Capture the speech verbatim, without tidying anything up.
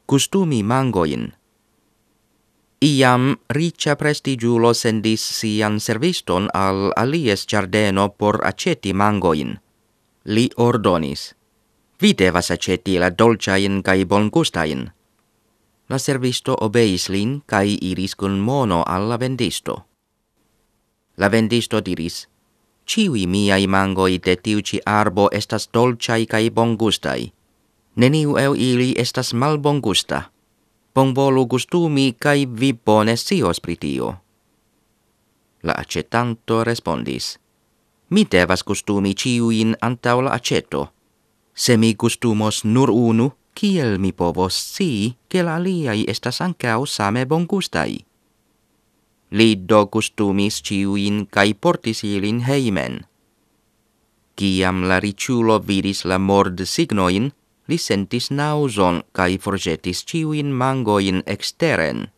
Costumi mangoin. Iam riĉa prestigiulo sendis sian serviston al alies ĝardeno por aĉeti mangoin. Li ordonis: Vi devas aĉeti la dolĉajn kaj bongustajn. La servisto obeis lin kaj iris kun mono al la vendisto. La vendisto diris: Ĉiuj miaj mangoj de tiu ĉi arbo estas dolĉaj kaj bongustaj. Neniu el ili estas malbongusta. Bonvolu gustumi kaj vi bone scios pri tio. La aĉetanto respondis: Mi devas gustumi ĉiujn antaŭ la aĉeto. Se mi gustumos nur unu, kiel mi povos scii, ke la aliaj estas ankaŭ same bongustaj? Li do gustumis ĉiujn kaj portis ilin hejmen. Kiam la riĉulo vidis la mordsignojn, li sentis naŭzon kaj forĵetis ĉiujn mangojn eksteren.